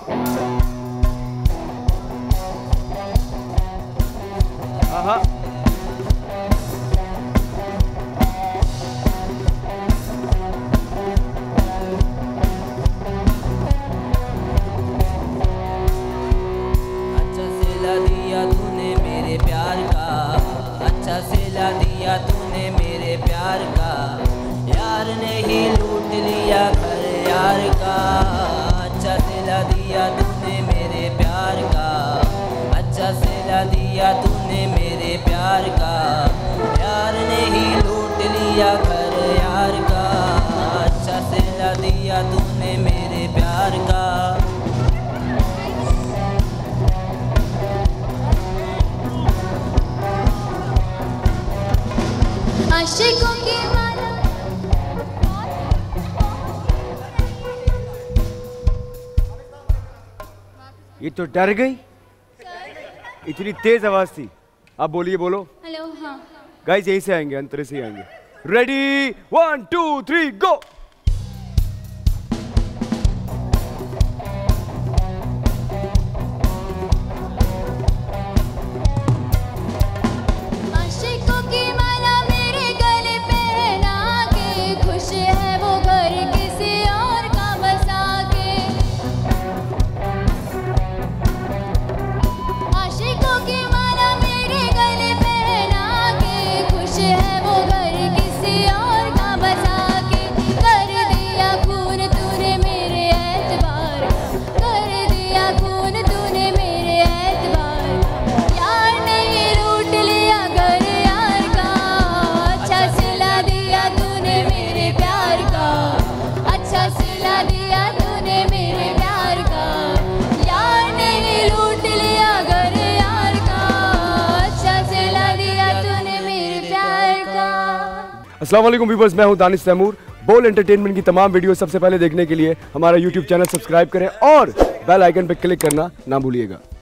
हाँ दिया तूने मेरे प्यार का, अच्छा सिला दिया तूने मेरे प्यार का, यार ने ही लूट लिया घर यार का। अच्छा सिला दिया तूने मेरे प्यार का, अच्छा सिला दिया तूने मेरे प्यार का, यार ने ही लूट लिया घर यार का। अच्छा सिला दिया तूने मेरे प्यार का। आशिकों की माला ये तो डर गई, इतनी तेज आवाज थी। आप बोलिए, बोलो। हेलो। हाँ गाइस यहीं से आएंगे, अंतरे से ही आएंगे। रेडी 1 2 3 गो। आशिकों की माला मेरे गले पहना के, खुश है वो घर किसी और का बसा के। आशिकों की माला मेरे गले पहना के, खुश है वो घर किसी और का बसा के। कर दिया खून तूने मेरे एतबार, कर दिया खून तूने मेरे एतबार, यार ने ही लूट लिया घर यार का। अच्छा सिला दिया तूने मेरे प्यार का, अच्छा सिला दिया तूने मेरे प्यार का, यार ने ही लूट लिया घर यार का। अच्छा सिला दिया तूने मेरे प्यार का। अस्सलाम वालेकुम व्यूअर्स, मैं हूं दानिश तैमूर। बोल एंटरटेनमेंट की तमाम वीडियो सबसे पहले देखने के लिए हमारा यूट्यूब चैनल सब्सक्राइब करें और बेल आइकन पर क्लिक करना ना भूलिएगा।